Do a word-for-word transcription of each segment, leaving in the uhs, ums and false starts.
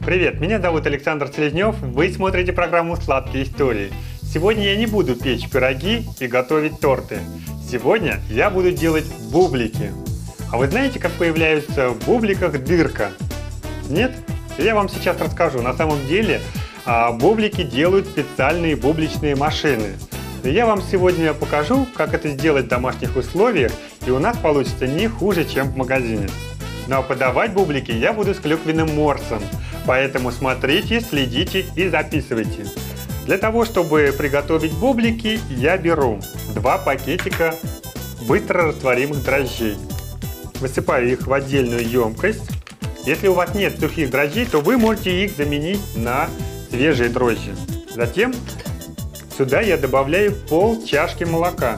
Привет, меня зовут Александр Селезнев, вы смотрите программу «Сладкие истории». Сегодня я не буду печь пироги и готовить торты. Сегодня я буду делать бублики. А вы знаете, как появляется в бубликах дырка? Нет? Я вам сейчас расскажу. На самом деле бублики делают специальные бубличные машины. Я вам сегодня покажу, как это сделать в домашних условиях, и у нас получится не хуже, чем в магазине. Ну а подавать бублики я буду с клюквенным морсом, поэтому смотрите, следите и записывайте. Для того, чтобы приготовить бублики, я беру два пакетика быстро растворимых дрожжей. Высыпаю их в отдельную емкость. Если у вас нет сухих дрожжей, то вы можете их заменить на свежие дрожжи. Затем сюда я добавляю пол чашки молока.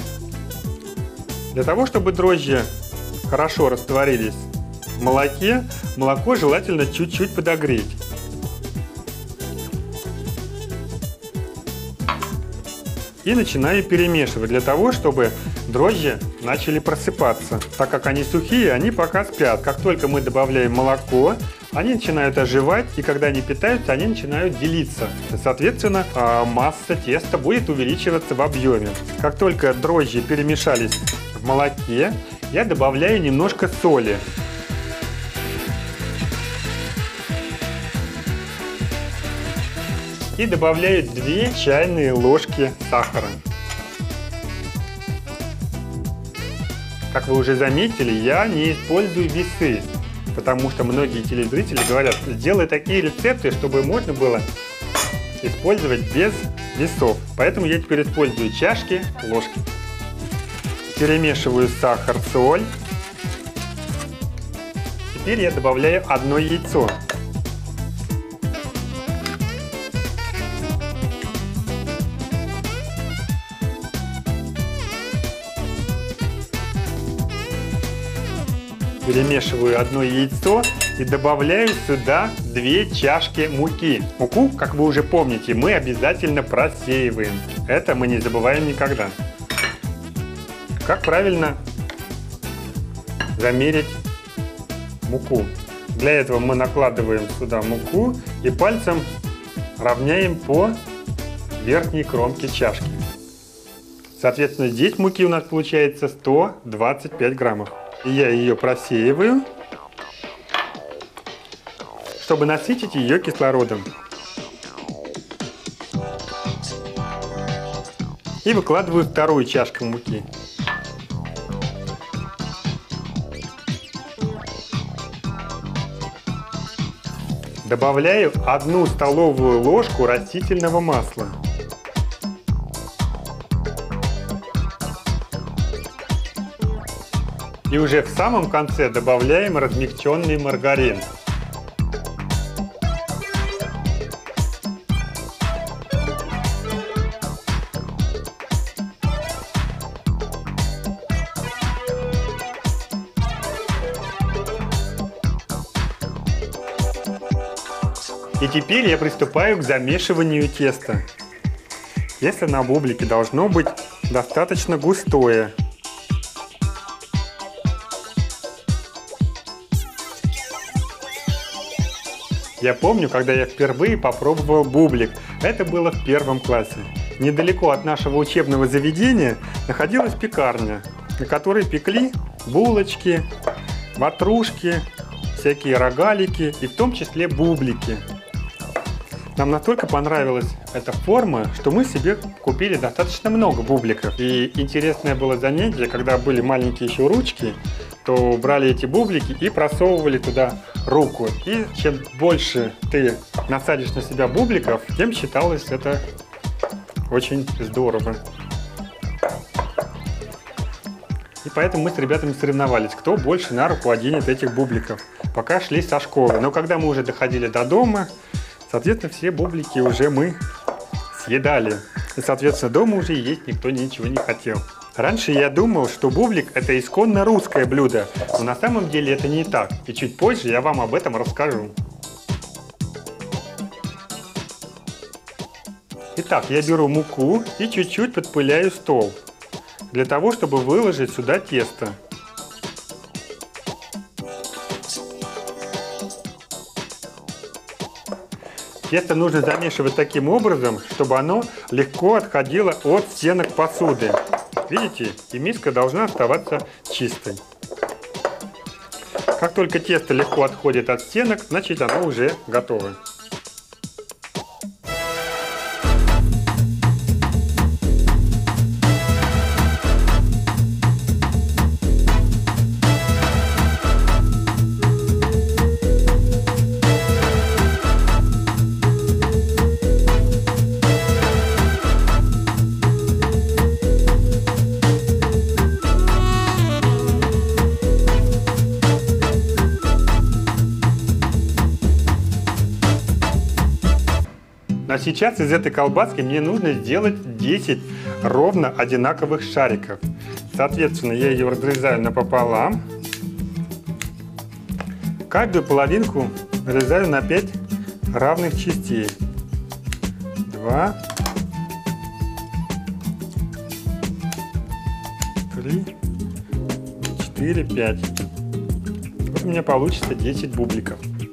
Для того, чтобы дрожжи хорошо растворились в молоке, молоко желательно чуть-чуть подогреть. И начинаю перемешивать для того, чтобы дрожжи начали просыпаться. Так как они сухие, они пока спят. Как только мы добавляем молоко, они начинают оживать, и когда они питаются, они начинают делиться. Соответственно, масса теста будет увеличиваться в объеме. Как только дрожжи перемешались в молоке, я добавляю немножко соли. И добавляю две чайные ложки сахара. Как вы уже заметили, я не использую весы, потому что многие телезрители говорят, сделай такие рецепты, чтобы можно было использовать без весов. Поэтому я теперь использую чашки, ложки. Перемешиваю сахар, соль. Теперь я добавляю одно яйцо. Перемешиваю одно яйцо и добавляю сюда две чашки муки. Муку, как вы уже помните, мы обязательно просеиваем. Это мы не забываем никогда. Как правильно замерить муку? Для этого мы накладываем сюда муку и пальцем равняем по верхней кромке чашки. Соответственно, здесь муки у нас получается сто двадцать пять граммов. И я ее просеиваю, чтобы насытить ее кислородом. И выкладываю вторую чашку муки. Добавляю одну столовую ложку растительного масла. И уже в самом конце добавляем размягченный маргарин. И теперь я приступаю к замешиванию теста. Тесто на бублике должно быть достаточно густое. Я помню, когда я впервые попробовал бублик. Это было в первом классе. Недалеко от нашего учебного заведения находилась пекарня, на которой пекли булочки, ватрушки, всякие рогалики и в том числе бублики. Нам настолько понравилась эта форма, что мы себе купили достаточно много бубликов. И интересное было занятие, когда были маленькие еще ручки, то брали эти бублики и просовывали туда руку. И чем больше ты насадишь на себя бубликов, тем считалось это очень здорово. И поэтому мы с ребятами соревновались, кто больше на руку оденет этих бубликов, пока шли со школы. Но когда мы уже доходили до дома, соответственно, все бублики уже мы съедали. И, соответственно, дома уже есть никто ничего не хотел. Раньше я думал, что бублик – это исконно русское блюдо, но на самом деле это не так. И чуть позже я вам об этом расскажу. Итак, я беру муку и чуть-чуть подпыляю стол, для того, чтобы выложить сюда тесто. Тесто нужно замешивать таким образом, чтобы оно легко отходило от стенок посуды. Видите? И миска должна оставаться чистой. Как только тесто легко отходит от стенок, значит оно уже готово. А сейчас из этой колбаски мне нужно сделать десять ровно одинаковых шариков. Соответственно, я ее разрезаю напополам. Каждую половинку нарезаю на пять равных частей. Два, три, четыре, пять. Вот у меня получится десять бубликов.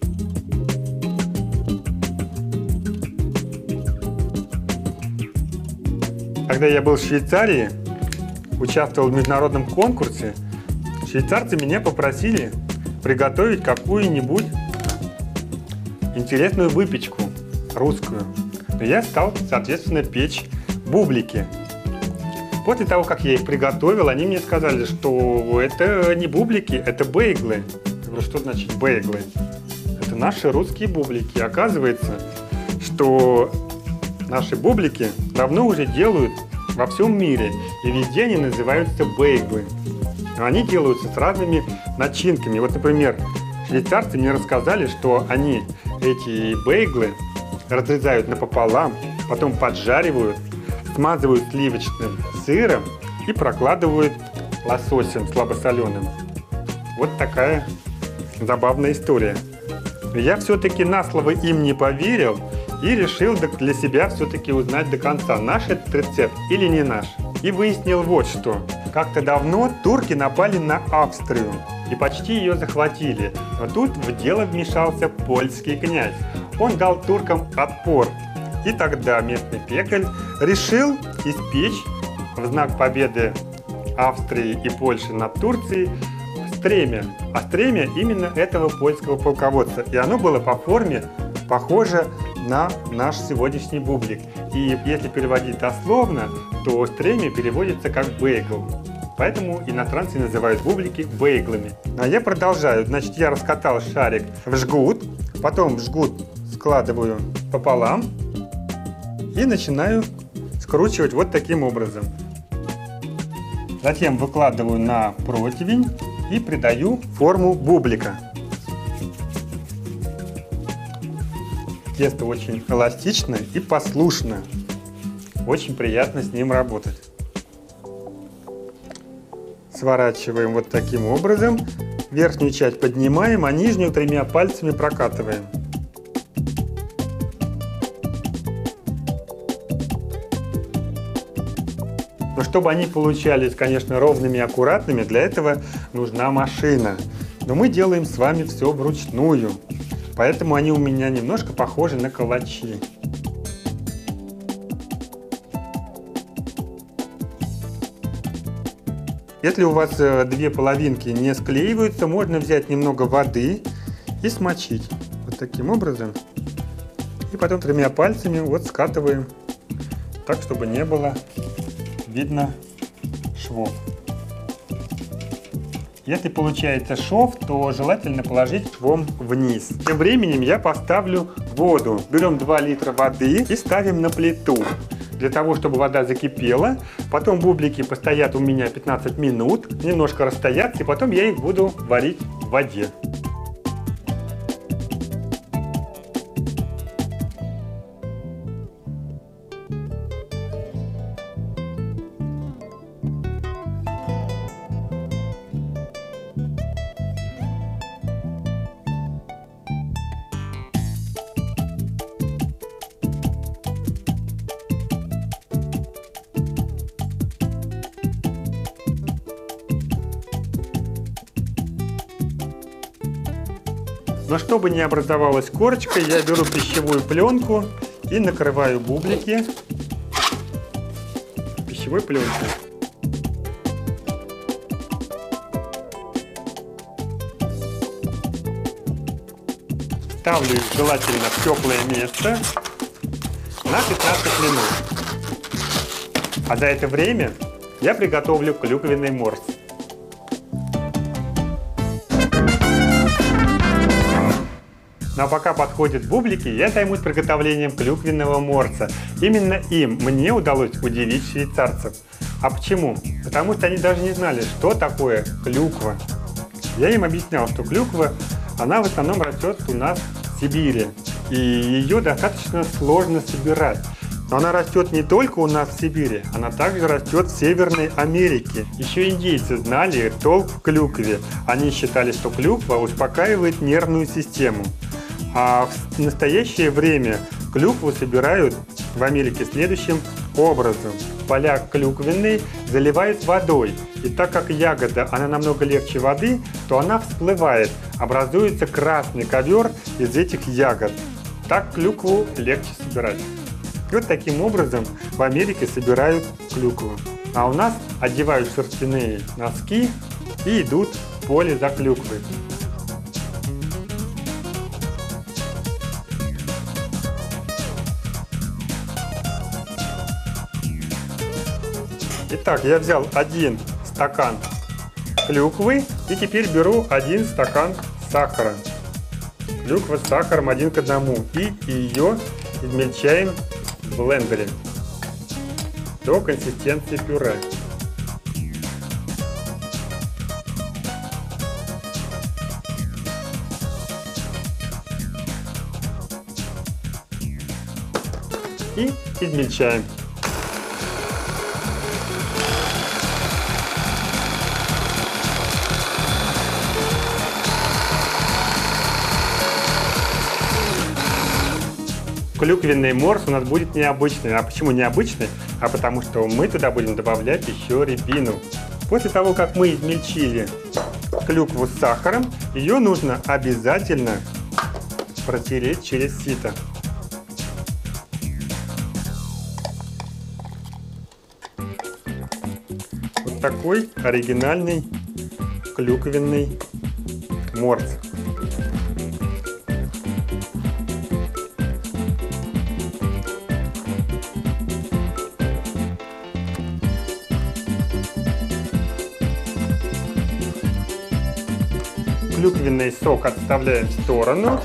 Когда я был в Швейцарии, участвовал в международном конкурсе, швейцарцы меня попросили приготовить какую-нибудь интересную выпечку русскую. Но я стал, соответственно, печь бублики. После того, как я их приготовил, они мне сказали, что это не бублики, это бейглы. Я говорю, что значит бейглы? Это наши русские бублики. Оказывается, что наши бублики давно уже делают во всем мире, и везде они называются бейглы. Но они делаются с разными начинками. Вот, например, швейцарцы мне рассказали, что они эти бейглы разрезают напополам, потом поджаривают, смазывают сливочным сыром и прокладывают лососем слабосоленым. Вот такая забавная история. Я все-таки на слово им не поверил и решил для себя все-таки узнать до конца, наш этот рецепт или не наш. И выяснил вот что. Как-то давно турки напали на Австрию и почти ее захватили. Но тут в дело вмешался польский князь. Он дал туркам отпор. И тогда местный пекарь решил испечь в знак победы Австрии и Польши над Турцией стремя. А стремя именно этого польского полководца. И оно было по форме похоже на наш сегодняшний бублик. И если переводить дословно, то стремя переводится как бейгл. Поэтому иностранцы называют бублики бейглами. А я продолжаю. Значит, я раскатал шарик в жгут, потом в жгут складываю пополам и начинаю скручивать вот таким образом. Затем выкладываю на противень и придаю форму бублика. Тесто очень эластичное и послушное. Очень приятно с ним работать. Сворачиваем вот таким образом. Верхнюю часть поднимаем, а нижнюю тремя пальцами прокатываем. Но чтобы они получались, конечно, ровными и аккуратными, для этого нужна машина. Но мы делаем с вами все вручную. Поэтому они у меня немножко похожи на калачи. Если у вас две половинки не склеиваются, можно взять немного воды и смочить. Вот таким образом. И потом тремя пальцами вот скатываем так, чтобы не было видно швов. Если получается шов, то желательно положить швом вниз. Тем временем я поставлю воду. Берем два литра воды и ставим на плиту. Для того, чтобы вода закипела. Потом бублики постоят у меня пятнадцать минут, немножко расстоятся, и потом я их буду варить в воде. Но чтобы не образовалась корочка, я беру пищевую пленку и накрываю бублики пищевой пленкой. Ставлю их желательно в теплое место на пятнадцать минут. А за это время я приготовлю клюквенный морс. Ну а пока подходят бублики, я займусь приготовлением клюквенного морса. Именно им мне удалось удивить швейцарцев. А почему? Потому что они даже не знали, что такое клюква. Я им объяснял, что клюква, она в основном растет у нас в Сибири. И ее достаточно сложно собирать. Но она растет не только у нас в Сибири, она также растет в Северной Америке. Еще индейцы знали толк в клюкве. Они считали, что клюква успокаивает нервную систему. А в настоящее время клюкву собирают в Америке следующим образом. Поля клюквенные заливают водой. И так как ягода, она намного легче воды, то она всплывает. Образуется красный ковер из этих ягод. Так клюкву легче собирать. И вот таким образом в Америке собирают клюкву. А у нас одевают шерстяные носки и идут в поле за клюквой. Итак, я взял один стакан клюквы и теперь беру один стакан сахара. Клюква с сахаром один к одному. И ее измельчаем в блендере до консистенции пюре. И измельчаем. Клюквенный морс у нас будет необычный. А почему необычный? А потому что мы туда будем добавлять еще рябину. После того, как мы измельчили клюкву с сахаром, ее нужно обязательно протереть через сито. Вот такой оригинальный клюквенный морс. Клюквенный сок отставляем в сторону.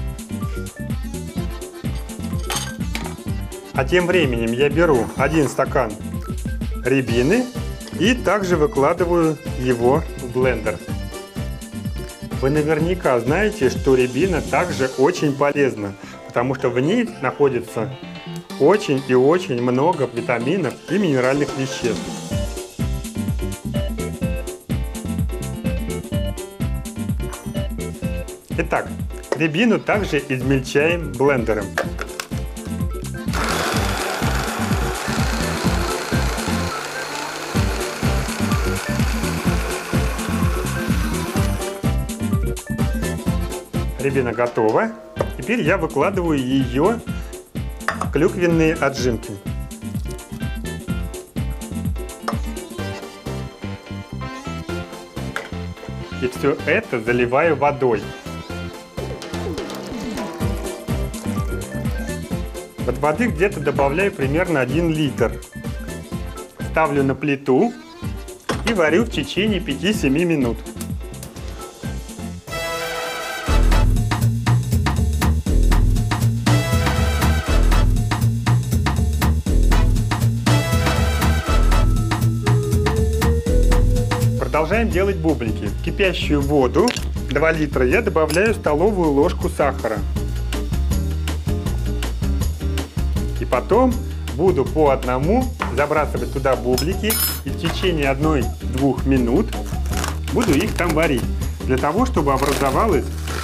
А тем временем я беру один стакан рябины и также выкладываю его в блендер. Вы наверняка знаете, что рябина также очень полезна, потому что в ней находится очень и очень много витаминов и минеральных веществ. Итак, рябину также измельчаем блендером. Рябина готова. Теперь я выкладываю ее в клюквенные отжимки. И все это заливаю водой. От воды где-то добавляю примерно один литр. Ставлю на плиту и варю в течение пяти-семи минут. Продолжаем делать бублики. В кипящую воду два литра я добавляю столовую ложку сахара. И потом буду по одному забрасывать туда бублики и в течение одной-двух минут буду их там варить. Для того, чтобы образовалась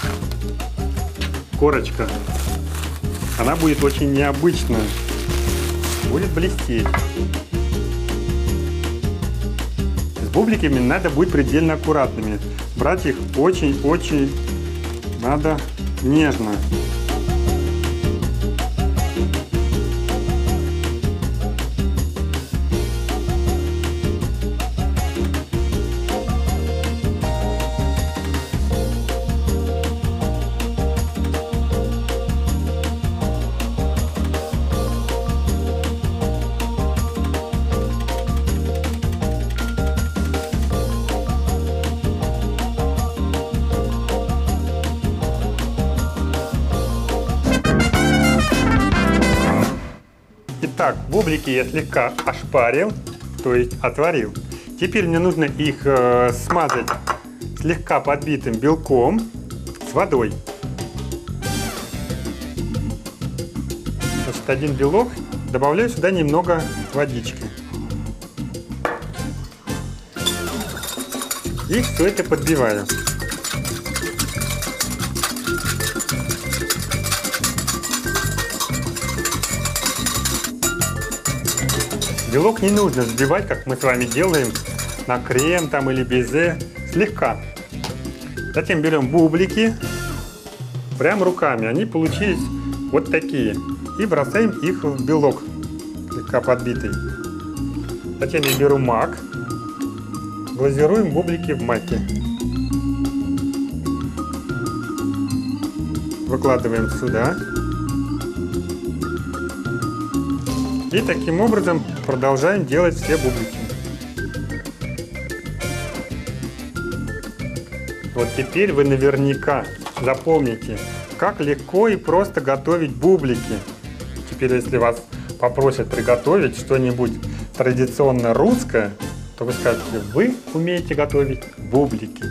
корочка. Она будет очень необычная. Будет блестеть. С бубликами надо быть предельно аккуратными. Брать их очень-очень надо нежно. Итак, бублики я слегка ошпарил, то есть отварил. Теперь мне нужно их э, смазать слегка подбитым белком с водой. Значит, один белок, добавляю сюда немного водички. И все это подбиваю. Белок не нужно взбивать, как мы с вами делаем на крем там или безе, слегка. Затем берем бублики, прям руками, они получились вот такие. И бросаем их в белок, слегка подбитый. Затем я беру мак, глазируем бублики в маке. Выкладываем сюда. И таким образом продолжаем делать все бублики. Вот теперь вы наверняка запомните, как легко и просто готовить бублики. Теперь, если вас попросят приготовить что-нибудь традиционно русское, то вы скажете: вы умеете готовить бублики.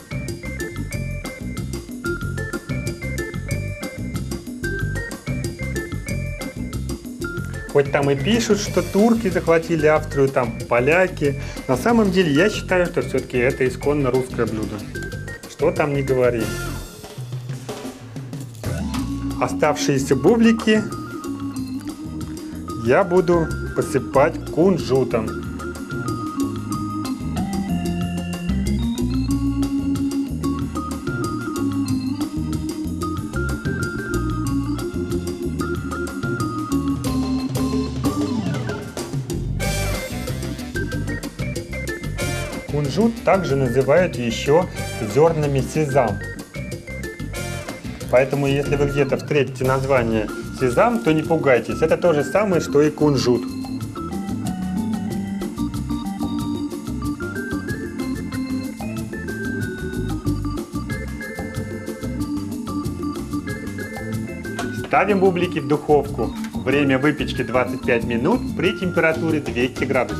Хоть там и пишут, что турки захватили Австрию, там поляки. На самом деле я считаю, что все-таки это исконно русское блюдо. Что там ни говори. Оставшиеся бублики я буду посыпать кунжутом. Кунжут также называют еще зернами сезам. Поэтому, если вы где-то встретите название сезам, то не пугайтесь. Это то же самое, что и кунжут. Ставим бублики в духовку. Время выпечки двадцать пять минут при температуре двести градусов.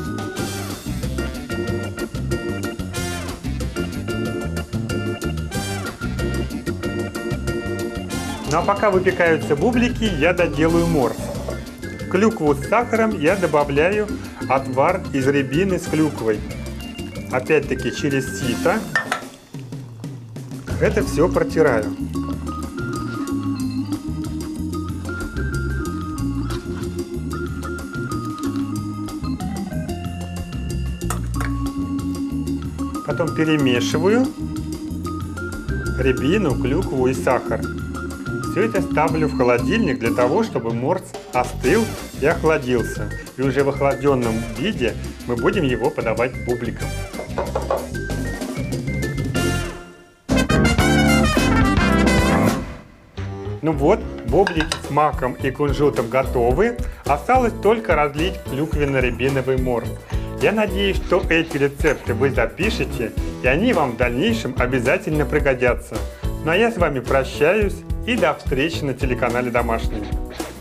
Ну а пока выпекаются бублики, я доделаю морс. В клюкву с сахаром я добавляю отвар из рябины с клюквой. Опять-таки через сито. Это все протираю. Потом перемешиваю рябину, клюкву и сахар. Все это ставлю в холодильник для того, чтобы морс остыл и охладился. И уже в охлажденном виде мы будем его подавать бубликом. Ну вот, бублики с маком и кунжутом готовы. Осталось только разлить клюквенно-рябиновый морс. Я надеюсь, что эти рецепты вы запишете, и они вам в дальнейшем обязательно пригодятся. Ну а я с вами прощаюсь и до встречи на телеканале Домашний.